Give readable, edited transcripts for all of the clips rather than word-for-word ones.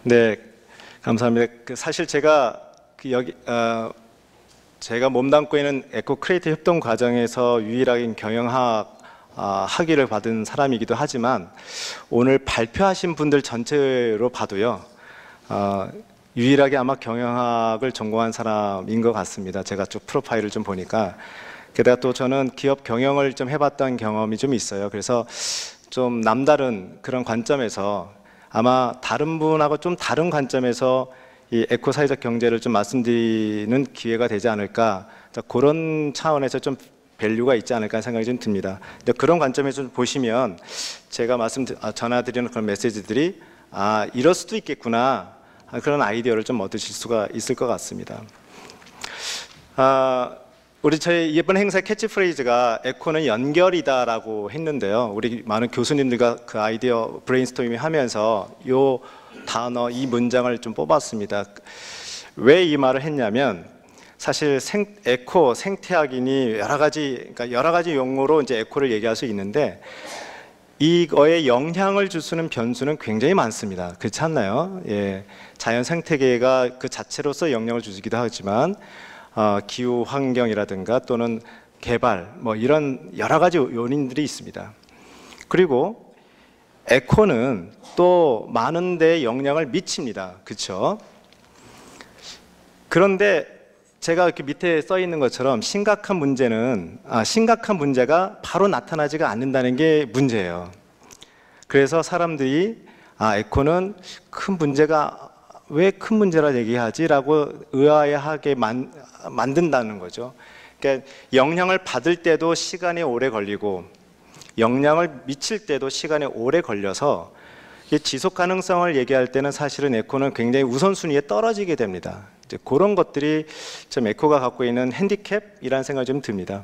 네, 감사합니다. 사실 제가 제가 몸담고 있는 에코 크리에이터 협동 과정에서 유일하게 경영학 학위를 받은 사람이기도 하지만 오늘 발표하신 분들 전체로 봐도요, 유일하게 아마 경영학을 전공한 사람인 것 같습니다. 제가 쭉 프로파일을 좀 보니까. 게다가 또 저는 기업 경영을 좀 해봤던 경험이 좀 있어요. 그래서 좀 남다른 그런 관점에서 아마 다른 분하고 좀 다른 관점에서 이 에코 사회적 경제를 좀 말씀드리는 기회가 되지 않을까, 그런 차원에서 좀 밸류가 있지 않을까 생각이 좀 듭니다. 근데 그런 관점에서 좀 보시면 제가 전해드리는 그런 메시지들이 이럴 수도 있겠구나, 그런 아이디어를 좀 얻으실 수가 있을 것 같습니다. 저희 이번 행사의 캐치프레이즈가 에코는 연결이다라고 했는데요. 우리 많은 교수님들과 그 아이디어 브레인스토밍 하면서 이 단어, 이 문장을 좀 뽑았습니다. 왜 이 말을 했냐면, 사실 에코, 생태학이니 여러 가지 용어로 이제 에코를 얘기할 수 있는데, 이거에 영향을 줄 수 있는 변수는 굉장히 많습니다. 그렇지 않나요? 예, 자연 생태계가 그 자체로서 영향을 주기도 하지만 기후 환경이라든가 또는 개발, 이런 여러 가지 요인들이 있습니다. 그리고 에코는 또 많은 데 영향을 미칩니다. 그렇죠? 그런데 제가 이렇게 밑에 써 있는 것처럼 심각한 문제가 바로 나타나지가 않는다는 게 문제예요. 그래서 사람들이 에코는 왜 큰 문제라 얘기하지라고 의아해하게 만든다는 거죠. 그러니까 영향을 받을 때도 시간이 오래 걸리고 영향을 미칠 때도 시간이 오래 걸려서 지속 가능성을 얘기할 때는 사실은 에코는 굉장히 우선순위에 떨어지게 됩니다. 이제 그런 것들이 좀 에코가 갖고 있는 핸디캡이라는 생각이 좀 듭니다.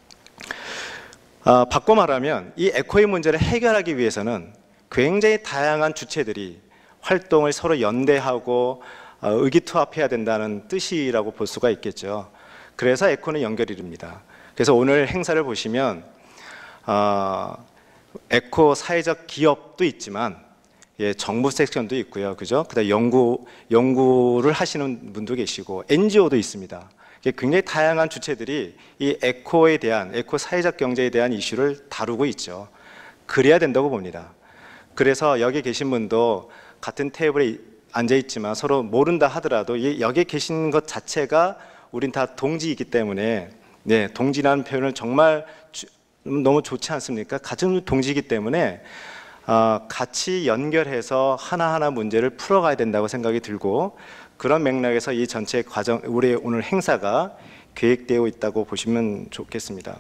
바꿔 말하면 이 에코의 문제를 해결하기 위해서는 굉장히 다양한 주체들이 활동을 서로 연대하고 의기투합해야 된다는 뜻이라고 볼 수가 있겠죠. 그래서 에코는 연결입니다. 그래서 오늘 행사를 보시면 에코 사회적 기업도 있지만 정부 섹션도 있고요, 그죠? 그다음 연구를 하시는 분도 계시고 NGO도 있습니다. 굉장히 다양한 주체들이 이 에코에 대한, 에코 사회적 경제에 대한 이슈를 다루고 있죠. 그래야 된다고 봅니다. 그래서 여기 계신 분도 같은 테이블에 앉아 있지만 서로 모른다 하더라도 여기 계신 것 자체가 우린 다 동지이기 때문에, 동지라는 표현을 정말 너무 좋지 않습니까? 같은 동지이기 때문에 같이 연결해서 하나하나 문제를 풀어가야 된다고 생각이 들고, 그런 맥락에서 이 전체 과정, 우리 오늘 행사가 계획되어 있다고 보시면 좋겠습니다.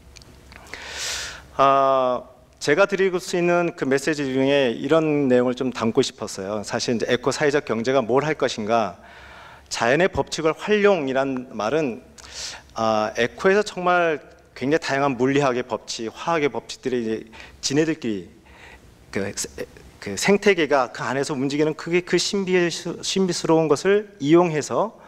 제가 드릴 수 있는 그 메시지 중에 이런 내용을 좀 담고 싶었어요. 사실 이제 에코 사회적 경제가 뭘 할 것인가, 자연의 법칙을 활용이란 말은 에코에서 정말 굉장히 다양한 물리학의 법칙, 화학의 법칙들이 지네들끼리 그 생태계가 그 안에서 움직이는 그 신비스러운 것을 이용해서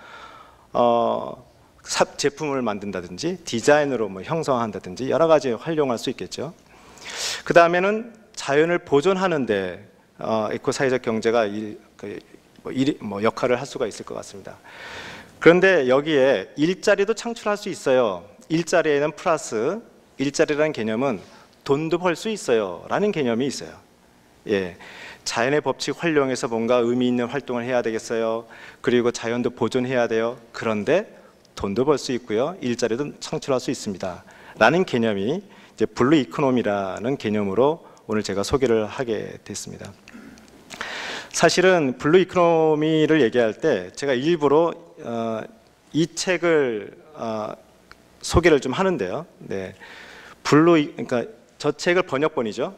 제품을 만든다든지 디자인으로 형성한다든지 여러 가지 활용할 수 있겠죠. 그 다음에는 자연을 보존하는데 에코 사회적 경제가 역할을 할 수가 있을 것 같습니다. 그런데 여기에 일자리도 창출할 수 있어요. 일자리에는 플러스, 일자리라는 개념은 돈도 벌 수 있어요 라는 개념이 있어요. 자연의 법칙 활용해서 뭔가 의미 있는 활동을 해야 되겠어요. 그리고 자연도 보존해야 돼요. 그런데 돈도 벌 수 있고요, 일자리도 창출할 수 있습니다 라는 개념이 이제 블루 이코노미라는 개념으로 오늘 제가 소개를 하게 됐습니다. 사실은 블루 이코노미를 얘기할 때 제가 일부러 이 책을 소개를 좀 하는데요. 그러니까 저 책을 번역본이죠.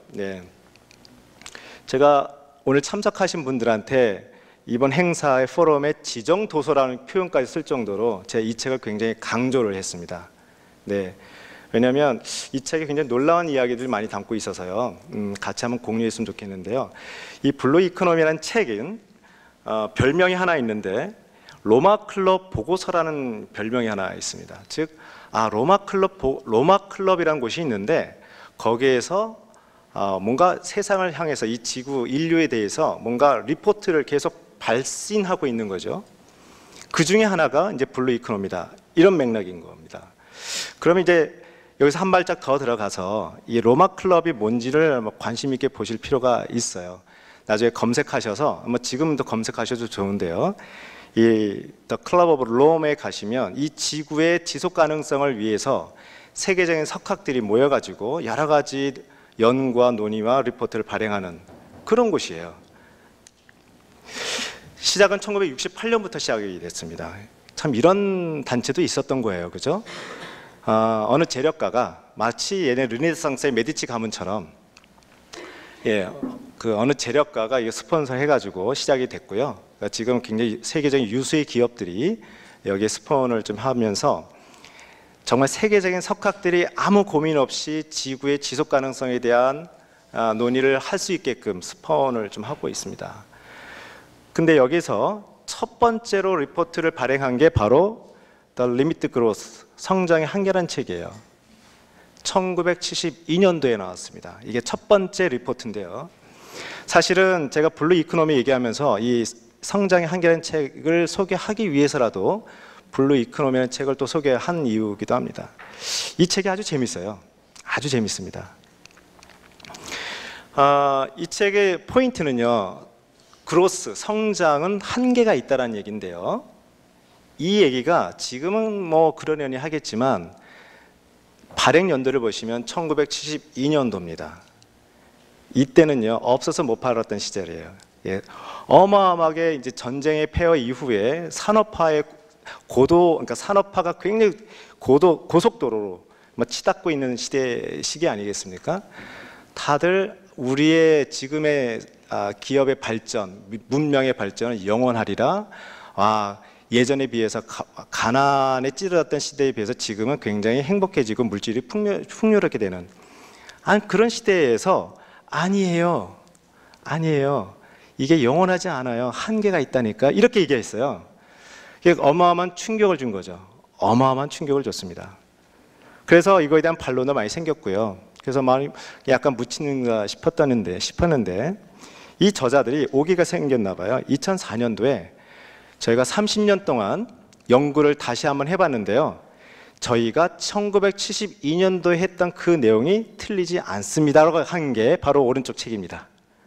제가 오늘 참석하신 분들한테 이번 행사의 포럼에 지정 도서라는 표현까지 쓸 정도로 제가 이 책을 굉장히 강조를 했습니다. 왜냐하면 이 책에 굉장히 놀라운 이야기들이 많이 담고 있어서요. 같이 한번 공유했으면 좋겠는데요. 이 블루 이코노미라는 책은 별명이 하나 있는데 로마 클럽 보고서라는 별명이 하나 있습니다. 즉, 로마 클럽이라는 곳이 있는데 거기에서 뭔가 세상을 향해서 이 지구 인류에 대해서 뭔가 리포트를 계속 발신하고 있는 거죠. 그 중에 하나가 이제 블루 이코노미다. 이런 맥락인 겁니다. 그러면 이제 여기서 한 발짝 더 들어가서 이 로마 클럽이 뭔지를 관심 있게 보실 필요가 있어요. 나중에 검색하셔서 지금도 검색하셔도 좋은데요. 이 The Club of Rome에 가시면 이 지구의 지속 가능성을 위해서 세계적인 석학들이 모여가지고 여러 가지 연구와 논의와 리포트를 발행하는 그런 곳이에요. 시작은 1968년부터 시작이 됐습니다. 참 이런 단체도 있었던 거예요, 그죠? 어느 재력가가 마치 얘네 르네상스의 메디치 가문처럼, 그 어느 재력가가 이거 스폰서 해가지고 시작이 됐고요. 그러니까 지금 굉장히 세계적인 유수의 기업들이 여기에 스폰을 좀 하면서 정말 세계적인 석학들이 아무 고민 없이 지구의 지속 가능성에 대한 논의를 할 수 있게끔 스폰을 좀 하고 있습니다. 근데 여기서 첫 번째로 리포트를 발행한 게 바로 The Limited Growth, 성장의 한계란 책이에요. 1972년도에 나왔습니다. 이게 첫 번째 리포트인데요. 사실은 제가 블루 이코노미 얘기하면서 이 성장의 한계라는 책을 소개하기 위해서라도 블루 이코노미라는 책을 또 소개한 이유이기도 합니다. 이 책이 아주 재밌어요. 아주 재밌습니다. 이 책의 포인트는요, 그로스, 성장은 한계가 있다는 얘기인데요. 이 얘기가 지금은 뭐 그러려니 하겠지만 발행 연도를 보시면 1972년도입니다. 이때는요, 없어서 못 팔았던 시절이에요. 어마어마하게 이제 전쟁의 폐허 이후에 산업화의 그러니까 산업화가 굉장히 고속도로로 치닫고 있는 시기 아니겠습니까? 다들 우리의 지금의 기업의 발전, 문명의 발전은 영원하리라. 예전에 비해서 가난에 찌들었던 시대에 비해서 지금은 굉장히 행복해지고 물질이 풍요롭게 되는 그런 시대에서 아니에요. 이게 영원하지 않아요. 한계가 있다니까. 이렇게 얘기했어요. 어마어마한 충격을 준 거죠. 어마어마한 충격을 줬습니다. 그래서 이거에 대한 반론도 많이 생겼고요. 그래서 약간 묻히는가 싶었는데 이 저자들이 오기가 생겼나 봐요. 2004년도에 저희가 30년 동안 연구를 다시 한번 해봤는데요. 저희가 1972년도에 했던 그 내용이 틀리지 않습니다라고 한 게 바로 오른쪽 책입니다.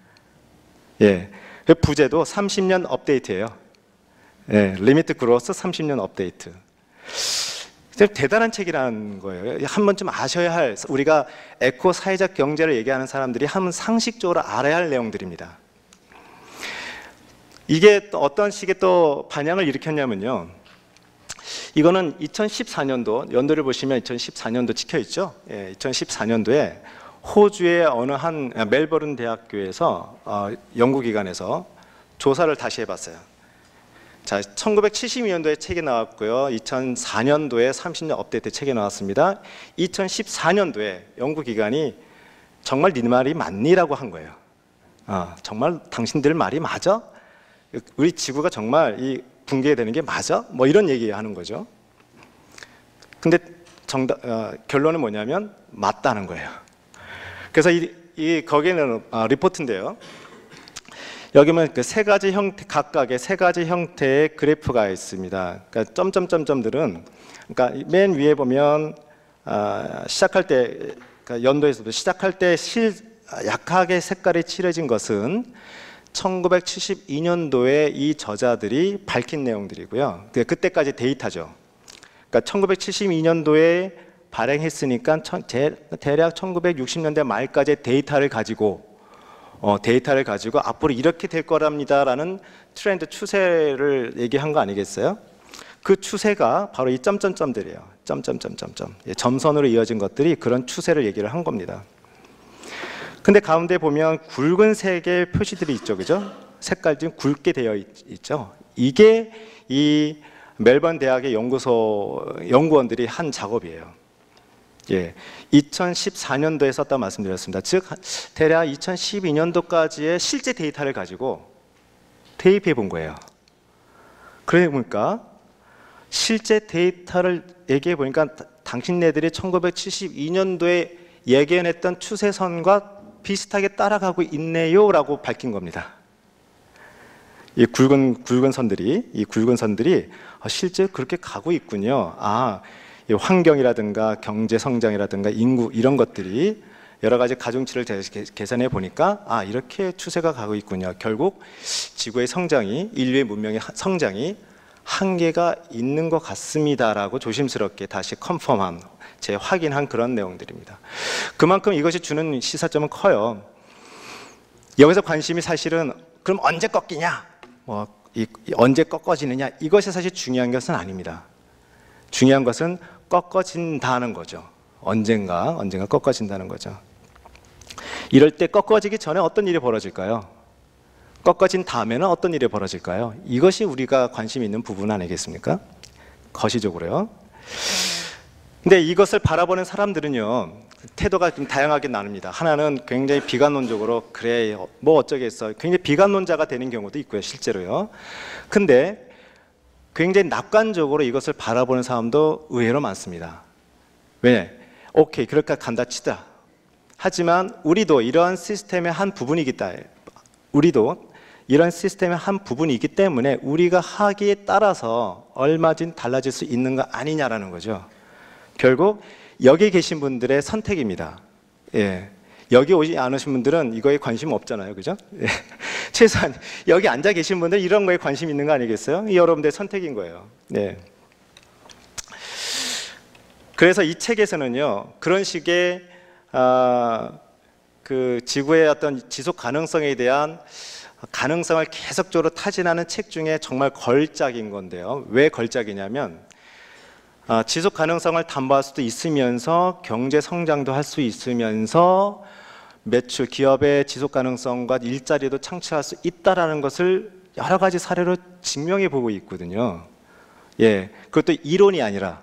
부제도 30년 업데이트예요. 리미트 그로스 30년 업데이트. 대단한 책이라는 거예요. 한 번쯤 아셔야 할, 우리가 에코 사회적 경제를 얘기하는 사람들이 한번 상식적으로 알아야 할 내용들입니다. 이게 또 어떤 식의 또 반향을 일으켰냐면요. 이거는 2014년도, 연도를 보시면 2014년도 찍혀 있죠. 2014년도에 호주의 어느 한 멜버른 대학교에서 연구기관에서 조사를 다시 해봤어요. 자, 1972년도에 책이 나왔고요. 2004년도에 30년 업데이트 책이 나왔습니다. 2014년도에 연구기관이 정말 네 말이 맞니라고 한 거예요. 정말 당신들 말이 맞아? 우리 지구가 정말 이 붕괴되는 게 맞아? 뭐 이런 얘기하는 거죠. 근데 결론은 뭐냐면 맞다는 거예요. 그래서 거기는 리포트인데요. 여기 보면 그 세 가지 형태, 각각의 세 가지 형태의 그래프가 있습니다. 그러니까 점점점점들은, 그러니까 맨 위에 보면 시작할 때, 그러니까 연도에서도 시작할 때 약하게 색깔이 칠해진 것은 1972년도에 이 저자들이 밝힌 내용들이고요. 그때까지 데이터죠. 그러니까 1972년도에 발행했으니까 대략 1960년대 말까지 데이터를 가지고 앞으로 이렇게 될 거랍니다라는 트렌드 추세를 얘기한 거 아니겠어요? 그 추세가 바로 이 점점점들이에요. 점점점점점. 점선으로 이어진 것들이 그런 추세를 얘기를 한 겁니다. 근데 가운데 보면 굵은색의 표시들이 있죠, 그죠? 색깔 좀 굵게 되어 있죠. 이게 이 멜번 대학의 연구원들이 한 작업이에요. 2014년도에 썼다 말씀드렸습니다. 즉 대략 2012년도까지의 실제 데이터를 가지고 대입해 본 거예요. 그래 보니까 실제 데이터를 얘기해 보니까 당신네들이 1972년도에 예견했던 추세선과 비슷하게 따라가고 있네요 라고 밝힌 겁니다. 이 굵은 선들이 실제 그렇게 가고 있군요. 이 환경이라든가 경제 성장이라든가 인구 이런 것들이 여러 가지 가중치를 계산해 보니까 이렇게 추세가 가고 있군요. 결국 지구의 성장이, 인류의 문명의 성장이 한계가 있는 것 같습니다라고 조심스럽게 다시 컨펌한, 재확인한 그런 내용들입니다. 그만큼 이것이 주는 시사점은 커요. 여기서 관심이 사실은 그럼 언제 꺾이냐, 언제 꺾어지느냐, 이것이 사실 중요한 것은 아닙니다. 중요한 것은 꺾어진다는 거죠. 언젠가 꺾어진다는 거죠. 이럴 때 꺾어지기 전에 어떤 일이 벌어질까요? 꺾어진 다음에는 어떤 일이 벌어질까요? 이것이 우리가 관심 있는 부분 아니겠습니까? 거시적으로요. 근데 이것을 바라보는 사람들은요, 태도가 좀 다양하게 나눕니다. 하나는 굉장히 비관론적으로 그래 뭐 어쩌겠어, 굉장히 비관론자가 되는 경우도 있고요, 실제로요. 근데 굉장히 낙관적으로 이것을 바라보는 사람도 의외로 많습니다. 왜? 오케이, 그럴까 간다 치다. 하지만 우리도 이러한 시스템의 한 부분이기 때문에 우리가 하기에 따라서 얼마든 달라질 수 있는 거 아니냐라는 거죠. 결국 여기 계신 분들의 선택입니다. 예. 여기 오지 않으신 분들은 이거에 관심 없잖아요, 그죠? 예. 최소한 여기 앉아 계신 분들 이런 거에 관심 있는 거 아니겠어요? 여러분들의 선택인 거예요. 예. 그래서 이 책에서는요, 그런 식의 그 지구의 어떤 지속 가능성에 대한 가능성을 계속적으로 타진하는 책 중에 정말 걸작인 건데요. 왜 걸작이냐면 지속 가능성을 담보할 수도 있으면서 경제 성장도 할 수 있으면서 매출, 기업의 지속 가능성과 일자리도 창출할 수 있다라는 것을 여러 가지 사례로 증명해 보고 있거든요. 예, 그것도 이론이 아니라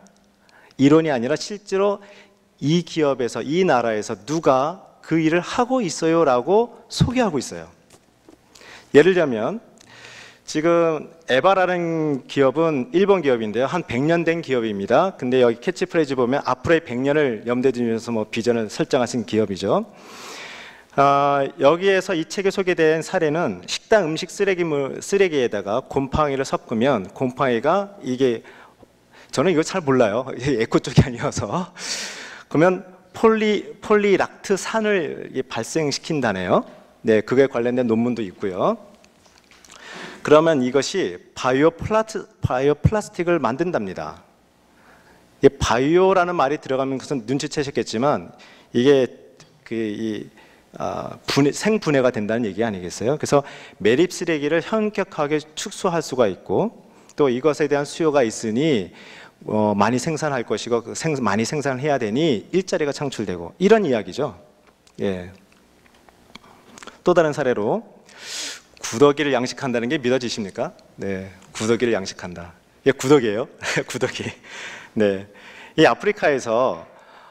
실제로 이 기업에서, 이 나라에서 누가 그 일을 하고 있어요라고 소개하고 있어요. 예를 들면 지금 에바라는 기업은 일본 기업인데요, 한 100년 된 기업입니다. 근데 여기 캐치프레이즈 보면 앞으로의 100년을 염두에 두면서 비전을 설정하신 기업이죠. 여기에서 이 책에 소개된 사례는 식당 음식 쓰레기에다가 곰팡이를 섞으면 곰팡이가, 이게 저는 이거 잘 몰라요, 에코 쪽이 아니어서, 그러면 폴리락트산을 발생시킨다네요. 네, 그거에 관련된 논문도 있고요. 그러면 이것이 바이오 플라스틱을 만든답니다. 바이오라는 말이 들어가면 것은 눈치채셨겠지만 이게 생분해가 된다는 얘기 아니겠어요? 그래서 매립 쓰레기를 현격하게 축소할 수가 있고, 또 이것에 대한 수요가 있으니 많이 생산할 것이고 많이 생산을 해야 되니 일자리가 창출되고, 이런 이야기죠. 예. 또 다른 사례로 구더기를 양식한다는 게 믿어지십니까? 네, 구더기를 양식한다. 이게 구더기예요. 구더기. 네, 이 아프리카에서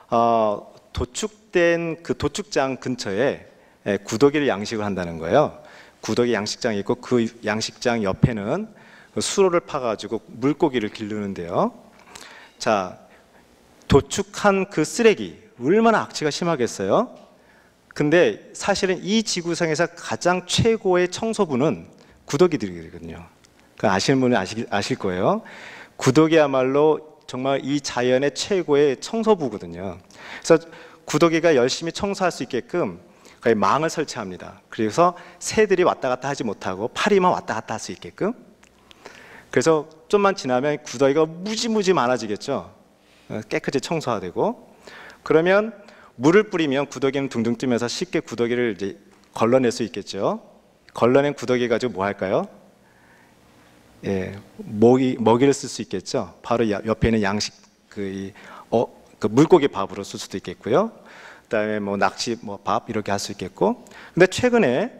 도축된 그 도축장 근처에 구더기를 양식을 한다는 거예요. 구더기 양식장이 있고 그 양식장 옆에는 수로를 파가지고 물고기를 기르는데요. 자, 도축한 그 쓰레기 얼마나 악취가 심하겠어요? 근데 사실은 이 지구상에서 가장 최고의 청소부는 구더기들이거든요. 아시는 분은 아실 거예요. 구더기야말로 정말 이 자연의 최고의 청소부거든요. 그래서 구더기가 열심히 청소할 수 있게끔 거의 망을 설치합니다. 그래서 새들이 왔다 갔다 하지 못하고 파리만 왔다 갔다 할 수 있게끔. 그래서 좀만 지나면 구더기가 무지무지 많아지겠죠. 깨끗이 청소가 되고, 그러면 물을 뿌리면 구더기는 둥둥 뜨면서 쉽게 구더기를 이제 걸러낼 수 있겠죠. 걸러낸 구더기 가지고 뭐 할까요? 예, 먹이를 쓸 수 있겠죠. 바로 옆에 있는 양식 그 물고기 밥으로 쓸 수도 있겠고요. 그다음에 뭐 낚시 밥 이렇게 할 수 있겠고. 근데 최근에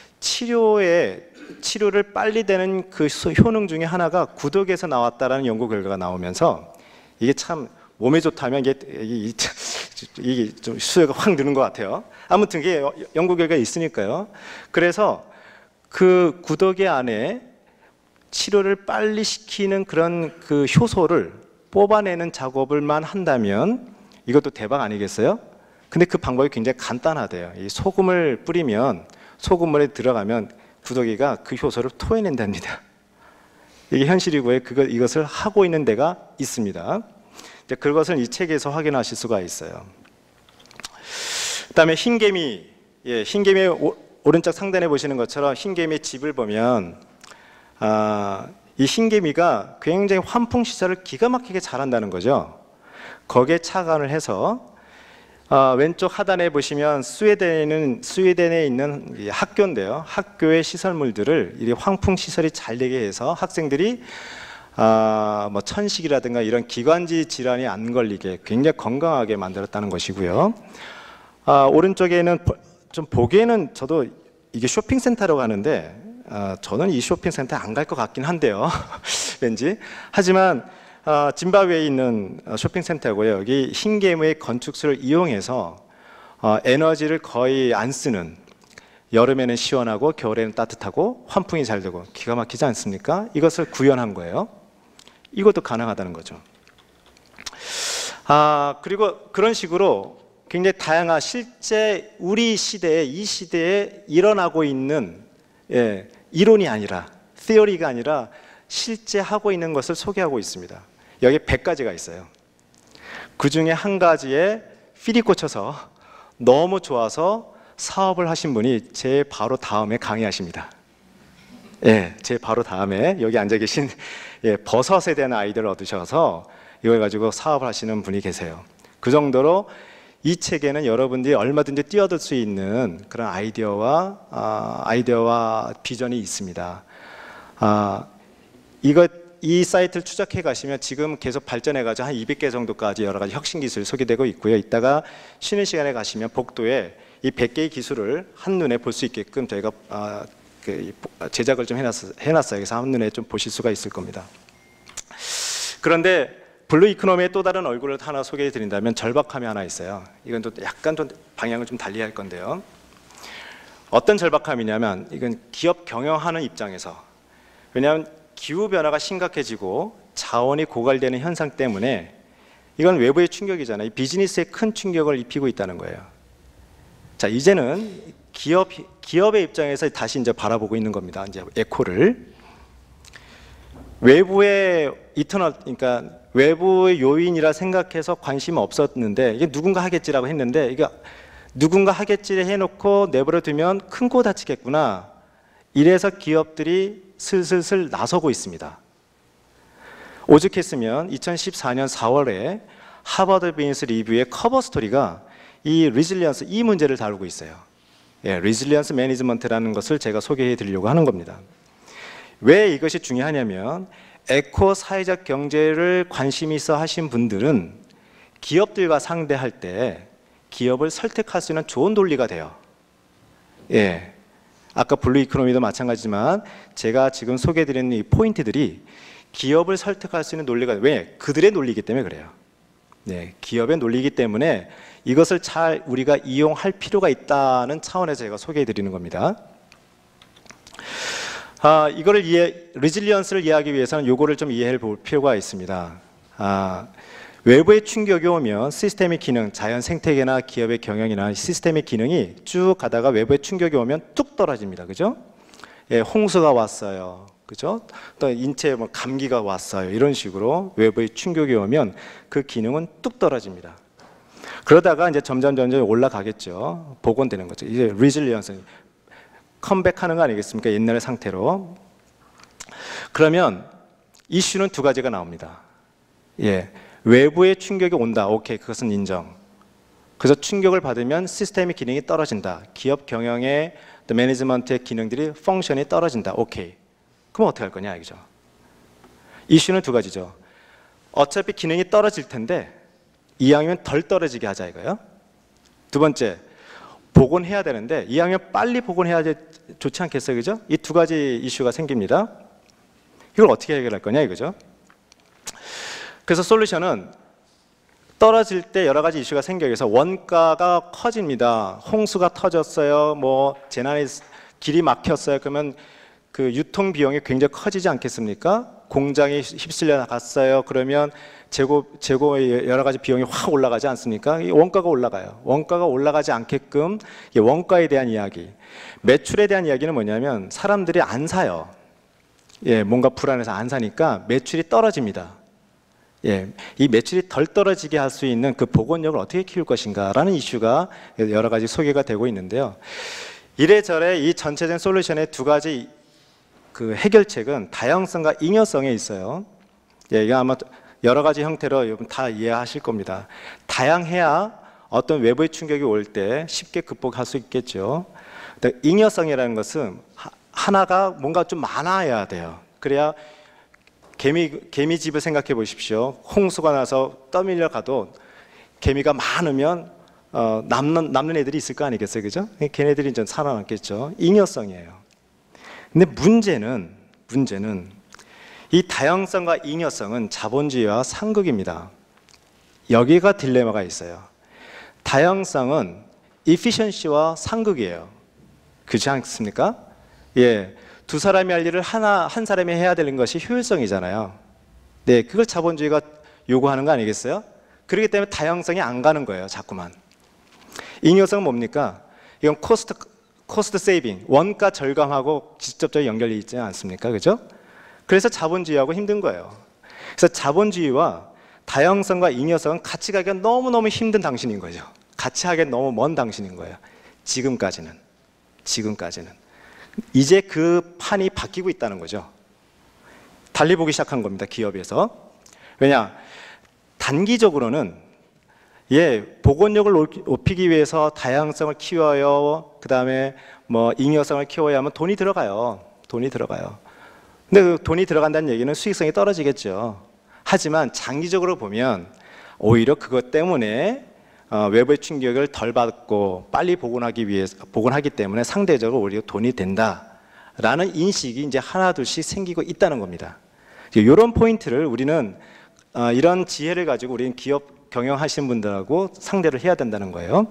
치료를 빨리 되는 그 효능 중에 하나가 구더기에서 나왔다라는 연구 결과가 나오면서, 이게 참 몸에 좋다면 이게 좀 수요가 확 느는 것 같아요. 아무튼 이게 연구 결과가 있으니까요. 그래서 그 구더기 안에 치료를 빨리 시키는 그런 그 효소를 뽑아내는 작업을만 한다면 이것도 대박 아니겠어요? 근데 그 방법이 굉장히 간단하대요. 이 소금을 뿌리면, 소금물에 들어가면 구더기가 그 효소를 토해낸답니다. 이게 현실이고요. 이것을 하고 있는 데가 있습니다. 그것을 이 책에서 확인하실 수가 있어요. 그다음에 흰개미, 흰개미 오른쪽 상단에 보시는 것처럼 흰개미의 집을 보면 이 흰개미가 굉장히 환풍 시설을 기가 막히게 잘한다는 거죠. 거기에 착안을 해서 왼쪽 하단에 보시면 스웨덴에 있는 학교인데요. 학교의 시설물들을 이 환풍 시설이 잘 되게 해서 학생들이 뭐 천식이라든가 이런 기관지 질환이 안 걸리게 굉장히 건강하게 만들었다는 것이고요. 오른쪽에는 좀 보기에는 저도 이게 쇼핑센터라고 하는데 저는 이 쇼핑센터에 안 갈 것 같긴 한데요. 왠지. 하지만 짐바브웨에 있는 쇼핑센터고요. 여기 흰개미의 건축수를 이용해서 에너지를 거의 안 쓰는, 여름에는 시원하고 겨울에는 따뜻하고 환풍이 잘 되고 기가 막히지 않습니까? 이것을 구현한 거예요. 이것도 가능하다는 거죠. 그리고 그런 식으로 굉장히 다양한 실제 우리 시대에, 이 시대에 일어나고 있는 이론이 아니라, theory가 아니라 실제 하고 있는 것을 소개하고 있습니다. 여기 100가지가 있어요. 그 중에 한 가지에 필이 꽂혀서 너무 좋아서 사업을 하신 분이 제 바로 다음에 강의하십니다. 제 바로 다음에 여기 앉아 계신 버섯에 대한 아이디어를 얻으셔서 이걸 가지고 사업을 하시는 분이 계세요. 그 정도로 이 책에는 여러분들이 얼마든지 뛰어들 수 있는 그런 아이디어와 비전이 있습니다. 이 사이트를 추적해 가시면 지금 계속 발전해 가지고 한 200개 정도까지 여러 가지 혁신 기술이 소개되고 있고요. 이따가 쉬는 시간에 가시면 복도에 이 100개의 기술을 한눈에 볼 수 있게끔 저희가 제작을 좀 해놨어요. 그래서 한눈에 좀 보실 수가 있을 겁니다. 그런데 블루 이코노미의 또 다른 얼굴을 하나 소개해 드린다면 절박함이 하나 있어요. 이건 또 약간 좀 방향을 좀 달리 할 건데요. 어떤 절박함이냐면 이건 기업 경영하는 입장에서, 왜냐하면 기후변화가 심각해지고 자원이 고갈되는 현상 때문에 이건 외부의 충격이잖아요. 비즈니스에 큰 충격을 입히고 있다는 거예요. 자, 이제는 기업의 입장에서 다시 이제 바라보고 있는 겁니다. 이제 에코를. 외부의 그러니까 외부의 요인이라 생각해서 관심 없었는데 이게 누군가 하겠지라고 했는데 이게 누군가 하겠지 해놓고 내버려 두면 큰 코 다치겠구나. 이래서 기업들이 슬슬 나서고 있습니다. 오죽했으면 2014년 4월에 하버드 비즈니스 리뷰의 커버 스토리가 이 리질리언스, 이 문제를 다루고 있어요. 리질리언스 매니지먼트라는 것을 제가 소개해 드리려고 하는 겁니다. 왜 이것이 중요하냐면 에코 사회적 경제를 관심 있어 하신 분들은 기업들과 상대할 때 기업을 설득할 수 있는 좋은 논리가 돼요. 아까 블루 이코노미도 마찬가지지만 제가 지금 소개해드리는 이 포인트들이 기업을 설득할 수 있는 논리가, 왜? 그들의 논리이기 때문에 그래요. 기업의 논리이기 때문에 이것을 잘 우리가 이용할 필요가 있다는 차원에서 제가 소개해드리는 겁니다. 리질리언스를 이해하기 위해서는 요거를 좀 이해해 볼 필요가 있습니다. 외부의 충격이 오면 시스템의 기능, 자연 생태계나 기업의 경영이나 시스템의 기능이 쭉 가다가 외부의 충격이 오면 뚝 떨어집니다. 그죠? 홍수가 왔어요. 그죠? 또 인체에 뭐 감기가 왔어요. 이런 식으로 외부의 충격이 오면 그 기능은 뚝 떨어집니다. 그러다가 이제 점점 올라가겠죠. 복원되는 거죠. 이제 리질리언스, 컴백하는 거 아니겠습니까? 옛날의 상태로. 그러면 이슈는 두 가지가 나옵니다. 외부의 충격이 온다. 오케이, 그것은 인정. 그래서 충격을 받으면 시스템의 기능이 떨어진다. 기업 경영의 매니지먼트의 기능들이 펑션이 떨어진다. 오케이. 그럼 어떻게 할 거냐 이거죠. 이슈는 두 가지죠. 어차피 기능이 떨어질 텐데 이왕이면 덜 떨어지게 하자 이거예요. 두 번째, 복원해야 되는데 이왕이면 빨리 복원해야 좋지 않겠어요, 그죠? 이 두 가지 이슈가 생깁니다. 이걸 어떻게 해결할 거냐 이거죠. 그래서 솔루션은 떨어질 때 여러 가지 이슈가 생겨서 원가가 커집니다. 홍수가 터졌어요. 뭐 재난이 길이 막혔어요. 그러면 그 유통 비용이 굉장히 커지지 않겠습니까? 공장이 휩쓸려 나갔어요. 그러면 재고의 여러 가지 비용이 확 올라가지 않습니까? 이 원가가 올라가요. 원가가 올라가지 않게끔 이 원가에 대한 이야기, 매출에 대한 이야기는 뭐냐면 사람들이 안 사요. 예, 뭔가 불안해서 안 사니까 매출이 떨어집니다. 예, 이 매출이 덜 떨어지게 할 수 있는 그 복원력을 어떻게 키울 것인가라는 이슈가 여러 가지 소개가 되고 있는데요. 이래저래 이 전체적인 솔루션의 두 가지 그 해결책은 다양성과 잉여성에 있어요. 예, 이거 아마 여러 가지 형태로 여러분 다 이해하실 겁니다. 다양해야 어떤 외부의 충격이 올 때 쉽게 극복할 수 있겠죠. 잉여성이라는 것은 하나가 뭔가 좀 많아야 돼요. 그래야 개미집을 생각해 보십시오. 홍수가 나서 떠밀려 가도 개미가 많으면 남는 애들이 있을 거 아니겠어요, 그죠? 걔네들이 좀 살아남겠죠. 잉여성이에요. 근데 문제는 이 다양성과 잉여성은 자본주의와 상극입니다. 여기가 딜레마가 있어요. 다양성은 efficiency와 상극이에요. 그렇지 않습니까? 예, 두 사람이 할 일을 한 사람이 해야 되는 것이 효율성이잖아요. 네, 그걸 자본주의가 요구하는 거 아니겠어요? 그렇기 때문에 다양성이 안 가는 거예요, 자꾸만. 잉여성은 뭡니까? 이건 코스트 세이빙, 원가 절감하고 직접적인 연결이 있지 않습니까? 그죠? 그래서 자본주의하고 힘든 거예요. 그래서 자본주의와 다양성과 잉여성은 같이 가기가 너무너무 힘든 당신인 거죠. 같이 하기엔 너무 먼 당신인 거예요. 지금까지는. 이제 그 판이 바뀌고 있다는 거죠. 달리 보기 시작한 겁니다, 기업에서. 왜냐? 단기적으로는 복원력을 높이기 위해서 다양성을 키워요. 그 다음에 뭐 잉여성을 키워야 하면 돈이 들어가요. 근데 그 돈이 들어간다는 얘기는 수익성이 떨어지겠죠. 하지만 장기적으로 보면 오히려 그것 때문에 외부의 충격을 덜 받고 빨리 복원하기 때문에 상대적으로 오히려 돈이 된다라는 인식이 이제 하나둘씩 생기고 있다는 겁니다. 이런 포인트를 우리는 이런 지혜를 가지고 우리는 기업 경영하시는 분들하고 상대를 해야 된다는 거예요.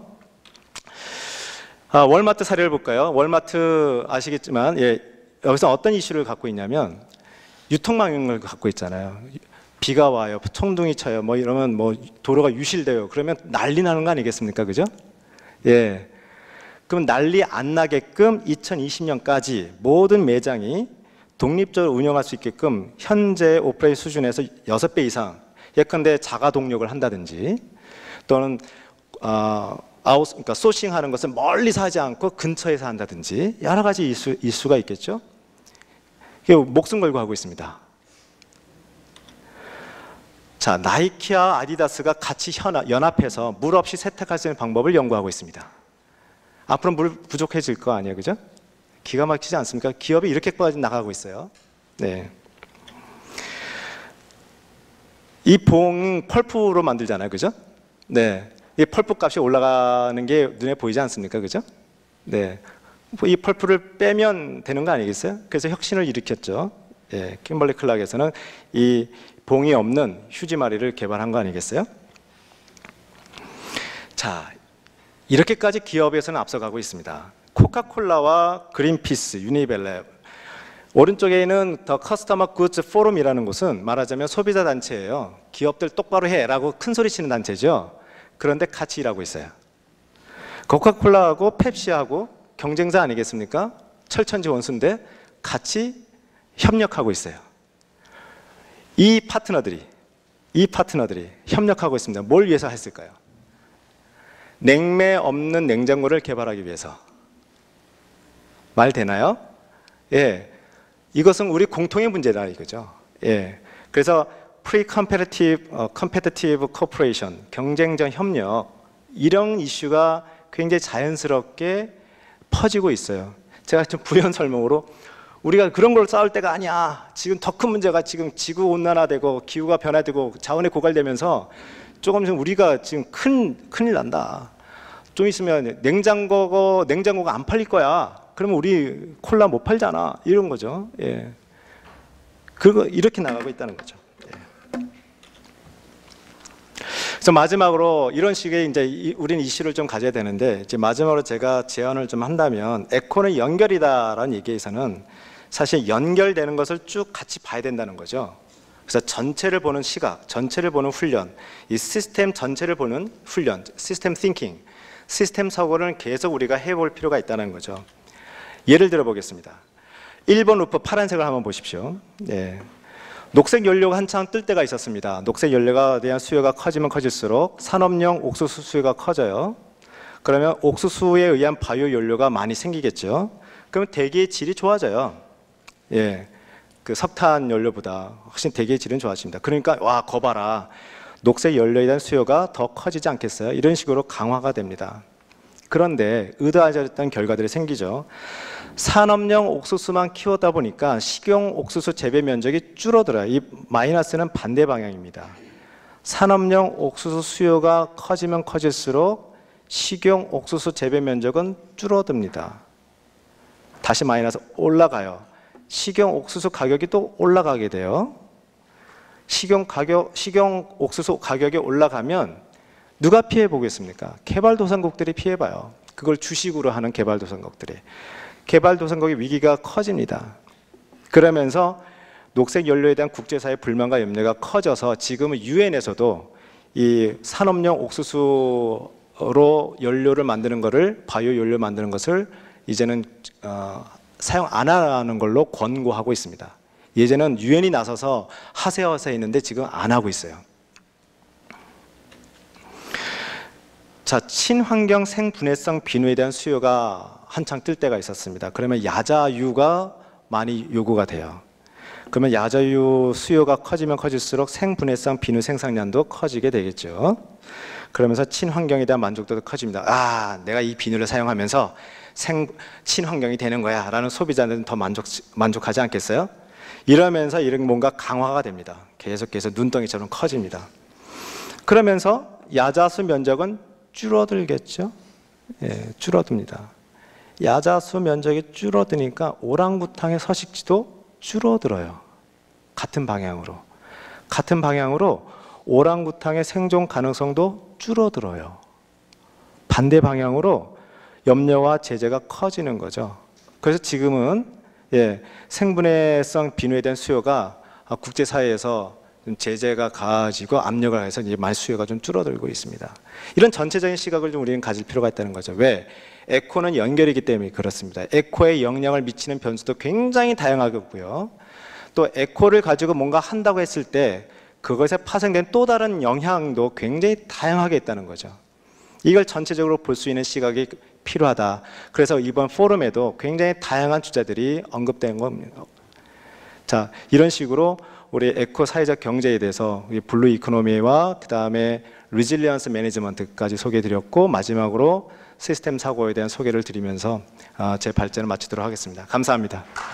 월마트 사례를 볼까요? 월마트 아시겠지만 여기서 어떤 이슈를 갖고 있냐면 유통망을 갖고 있잖아요. 비가 와요, 천둥이 쳐요, 뭐 이러면 뭐 도로가 유실돼요. 그러면 난리 나는 거 아니겠습니까, 그죠? 예. 그럼 난리 안 나게끔 2020년까지 모든 매장이 독립적으로 운영할 수 있게끔 현재 오프레이 수준에서 6배 이상, 예컨대 자가 동력을 한다든지 또는 그러니까 소싱하는 것을 멀리서 하지 않고 근처에서 한다든지 여러 가지 이슈가 있겠죠. 목숨 걸고 하고 있습니다. 자, 나이키와 아디다스가 같이 연합해서 물 없이 세탁할 수 있는 방법을 연구하고 있습니다. 앞으로 물 부족해질 거 아니에요, 그죠? 기가 막히지 않습니까? 기업이 이렇게까지 나가고 있어요. 네. 이 봉 펄프로 만들잖아요, 그죠? 네. 이 펄프 값이 올라가는 게 눈에 보이지 않습니까, 그죠? 네. 이 펄프를 빼면 되는 거 아니겠어요? 그래서 혁신을 일으켰죠. 예, 킴벌리 클락에서는 이 봉이 없는 휴지마리를 개발한 거 아니겠어요? 자, 이렇게까지 기업에서는 앞서가고 있습니다. 코카콜라와 그린피스, 유니벨레, 오른쪽에는 더 커스터머 굿즈 포럼이라는 곳은 말하자면 소비자 단체예요. 기업들 똑바로 해라고 큰 소리 치는 단체죠. 그런데 같이 일하고 있어요. 코카콜라하고 펩시하고 경쟁자 아니겠습니까? 철천지 원수인데 같이 협력하고 있어요. 이 파트너들이 협력하고 있습니다. 뭘 위해서 했을까요? 냉매 없는 냉장고를 개발하기 위해서. 말 되나요? 예, 이것은 우리 공통의 문제다 이거죠. 예, 그래서 competitive cooperation, 경쟁적 협력, 이런 이슈가 굉장히 자연스럽게 퍼지고 있어요. 제가 좀 부연 설명으로 우리가 그런 걸 싸울 때가 아니야. 지금 더 큰 문제가 지금 지구 온난화되고 기후가 변화되고 자원이 고갈되면서 조금 우리가 지금 큰일 난다. 좀 있으면 냉장고가 안 팔릴 거야. 그러면 우리 콜라 못 팔잖아. 이런 거죠. 예. 이렇게 나가고 있다는 거죠. 예. 그래서 마지막으로 이런 식의 이제 우리는 이슈를 좀 가져야 되는데 이제 마지막으로 제가 제안을 좀 한다면 에코는 연결이다라는 얘기에서는 사실 연결되는 것을 쭉 같이 봐야 된다는 거죠. 그래서 전체를 보는 시각, 전체를 보는 훈련, 이 시스템 전체를 보는 훈련, 시스템 띵킹, 시스템 사고를 계속 우리가 해볼 필요가 있다는 거죠. 예를 들어 보겠습니다. 1번 루프 파란색을 한번 보십시오. 네. 녹색 연료가 한창 뜰 때가 있었습니다. 녹색 연료에 대한 수요가 커지면 커질수록 산업용 옥수수 수요가 커져요. 그러면 옥수수에 의한 바이오 연료가 많이 생기겠죠. 그러면 대기의 질이 좋아져요. 예, 그 석탄 연료보다 훨씬 대기의 질은 좋아집니다. 그러니까 와, 거 봐라, 녹색 연료에 대한 수요가 더 커지지 않겠어요? 이런 식으로 강화가 됩니다. 그런데 의도하지 않았던 결과들이 생기죠. 산업용 옥수수만 키우다 보니까 식용 옥수수 재배 면적이 줄어들어요. 이 마이너스는 반대 방향입니다. 산업용 옥수수 수요가 커지면 커질수록 식용 옥수수 재배 면적은 줄어듭니다. 다시 마이너스 올라가요. 식용 옥수수 가격이 또 올라가게 돼요. 식용 옥수수 가격이 올라가면 누가 피해 보겠습니까? 개발도상국들이 피해 봐요. 그걸 주식으로 하는 개발도상국들이. 개발도상국의 위기가 커집니다. 그러면서 녹색 연료에 대한 국제사회 불만과 염려가 커져서 지금은 유엔에서도 이 산업용 옥수수로 연료를 만드는 것을, 바이오 연료 만드는 것을 이제는 사용 안 하는 걸로 권고하고 있습니다. 예전에는 유엔이 나서서 하세요 했는데 지금 안 하고 있어요. 자, 친환경 생분해성 비누에 대한 수요가 한창 뜰 때가 있었습니다. 그러면 야자유가 많이 요구가 돼요. 그러면 야자유 수요가 커지면 커질수록 생분해성 비누 생산량도 커지게 되겠죠. 그러면서 친환경에 대한 만족도도 커집니다. 아, 내가 이 비누를 사용하면서 친환경이 되는 거야 라는 소비자들은 더 만족하지 않겠어요? 이러면서 이런 뭔가 강화가 됩니다. 계속해서 눈덩이처럼 커집니다. 그러면서 야자수 면적은 줄어들겠죠? 예, 줄어듭니다. 야자수 면적이 줄어드니까 오랑구탕의 서식지도 줄어들어요. 같은 방향으로. 같은 방향으로 오랑구탕의 생존 가능성도 줄어들어요. 반대 방향으로 염려와 제재가 커지는 거죠. 그래서 지금은 생분해성 비누에 대한 수요가 국제사회에서 제재가 가해지고 압력을 해서 이제 말 수요가 좀 줄어들고 있습니다. 이런 전체적인 시각을 좀 우리는 가질 필요가 있다는 거죠. 왜? 에코는 연결이기 때문에 그렇습니다. 에코에 영향을 미치는 변수도 굉장히 다양하고요. 또 에코를 가지고 뭔가 한다고 했을 때 그것에 파생된 또 다른 영향도 굉장히 다양하게 있다는 거죠. 이걸 전체적으로 볼 수 있는 시각이 필요하다. 그래서 이번 포럼에도 굉장히 다양한 주제들이 언급된 겁니다. 자, 이런 식으로 우리 에코 사회적 경제에 대해서 블루 이코노미와 그 다음에 리질리언스 매니지먼트까지 소개해드렸고, 마지막으로 시스템 사고에 대한 소개를 드리면서 제 발제를 마치도록 하겠습니다. 감사합니다.